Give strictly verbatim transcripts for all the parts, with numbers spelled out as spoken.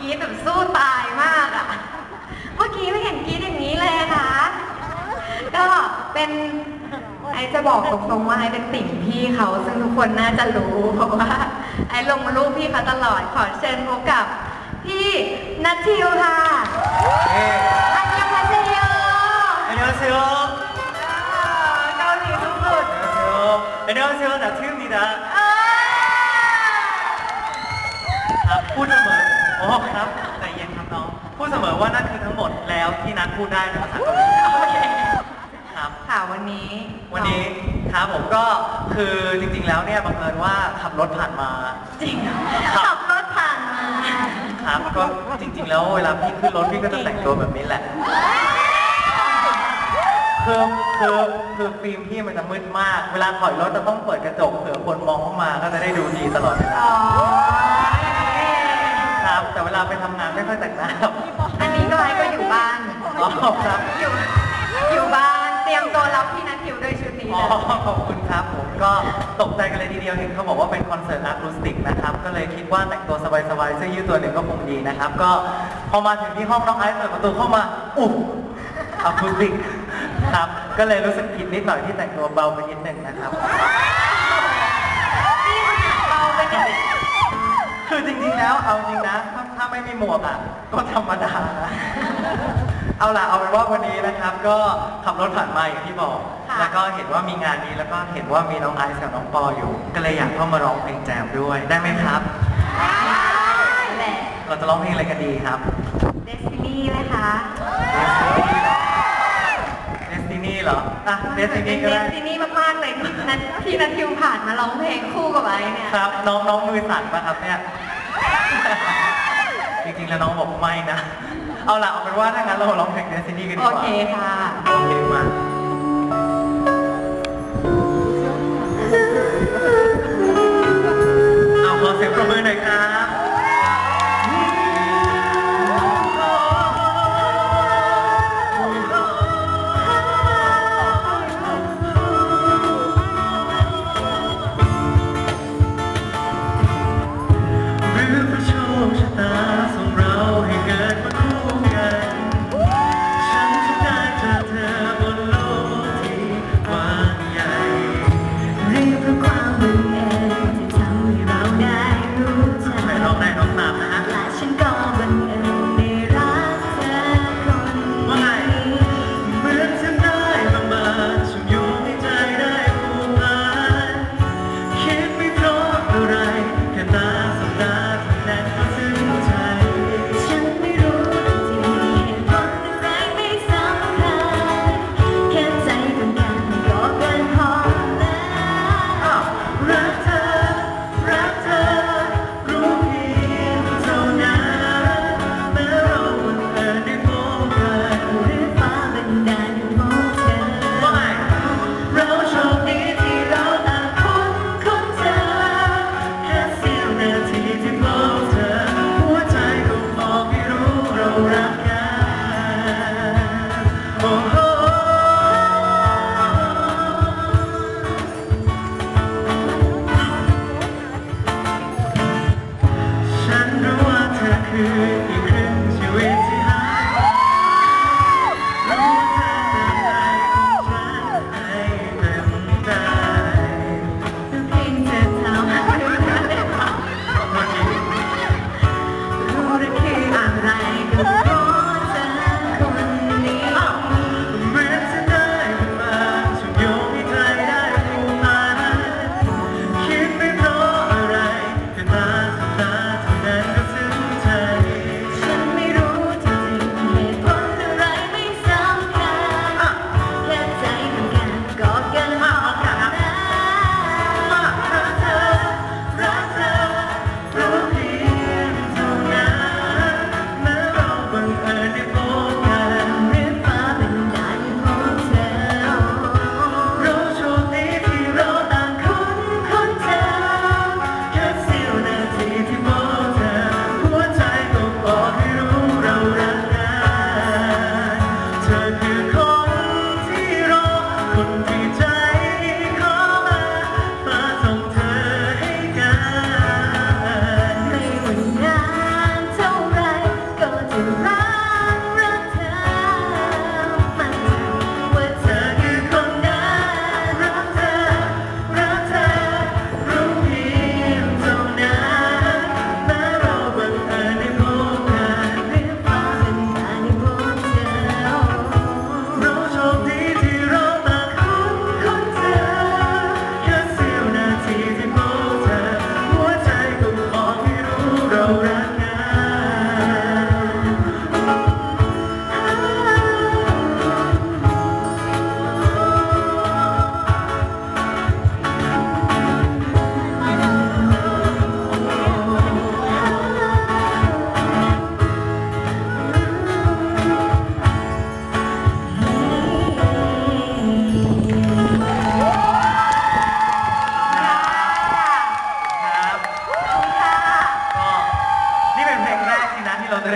รี๊ดแบบสู้ตายมากอะเมื่อกี้ไม่เห็นกรี๊ดอย่างนี้เลยนะคะก็เป็นไอจะบอกตรงๆว่าไอเป็นติ่งพี่เขาซึ่งทุกคนน่าจะรู้เพราะว่าไอลงรูปพี่เขาตลอดขอเชิญพบกับพี่นัททิวค่ะอันยังมาเซโยอันยังเซโยเกาหลีสุดๆอันยังเซโยนัททิวนี่นะครับพูดเสมอโอ้ครับใจเย็นครับน้องพูดเสมอว่านั่นคือทั้งหมดแล้วที่นัทพูดได้ในภาษาเกาหลีครับค่ะวันนี้วันนี้ครับผมก็คือจริงๆแล้วเนี่ยบังเอิญว่าขับรถผ่านมาจริงขับรถผ่านมาครับก็จริงๆแล้วเวลาพี่ขึ้นรถพี่ก็จะแต่งตัวแบบนี้แหละคือคือคือฟิล์มพี่มันจะมืดมากเวลาถอยรถจะต้องเปิดกระจกเผื่อคนมองเข้ามาก็จะได้ดูดีตลอดเวลาครับแต่เวลาไปทำงานไม่ค่อยแต่งหน้าอันนี้ก็ไอ้ก็อยู่บ้านอ๋อครับอยู่อยู่บ้านเตรียมตัวรับพี่นัททิวด้วยชุดนี้อ๋อขอบคุณครับผมก็ตกใจกันเลยทีเดียวเห็นเขาบอกว่าเป็นคอนเสิร์ตอะคูสติกนะครับก็เลยคิดว่าแต่งตัวสบายๆเสื้อยืดตัวหนึ่งก็คงดีนะครับก็พอมาถึงที่ห้องน้องไอซ์เปิดประตูเข้ามาอุ๊บอะคูสติกครับก็เลยรู้สึกผิดนิดหน่อยที่แต่งตัวเบาไปนิดหนึ่งนะครับเบาไปนิดคือจริงๆแล้วเอาจริงนะถ้าไม่มีหมวกอ่ะก็ธรรมดานะเอาล่ะเอาเป็นว่าวันนี้นะครับก็ขับรถผ่านมาอย่างที่บอกแล้วก็เห็นว่ามีงานนี้แล้วก็เห็นว่ามีน้องไอซ์กับน้องปออยู่ก็เลยอยากเข้ามาร้องเพลงแจมด้วยได้ไหมครับได้เราจะร้องเพลงอะไรกันดีครับ Destiny นะคะ Destiny เหรออ่ะ Destiny ก็ได้ Destiny มากๆเลยที่นัทที่นัททิวผ่านมาร้องเพลงคู่กับไอซ์เนี่ยครับน้องน้องมือสั่นป่ะครับเนี่ยจริงๆแล้วน้องบอกไม่นะเอาล่ะเอาเป็นว่าถ้างั้นเราร้องเพลง Destiny กันดีกว่าโอเคค่ะโอเคมาเอาขอเสียงปรบมือหน่อยครับฉันจะได้เจอเธอบนโล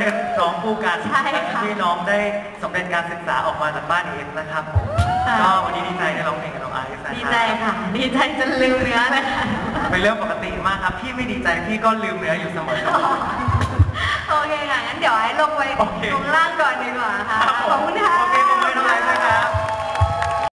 ล่นร้องคู่กันใช่ค่ะที่น้องได้สำเร็จการศึกษาออกมาจากบ้านเอฟนะครับผมก็วันนี้ดีใจได้ร้องเพลงกับน้องไอซ์นะครับดีใจค่ะ ดีใจจนลืมเนื้อเลยค่ะเป็นเรื่องปกติมากครับพี่ไม่ดีใจพี่ก็ลืมเนื้ออยู่เสมอโอเคค่ะ งั้นเดี๋ยวไอ้ลงไปโอเคลงล่างก่อนดีกว่าค่ะครับผมขอบคุณค่ะโอเค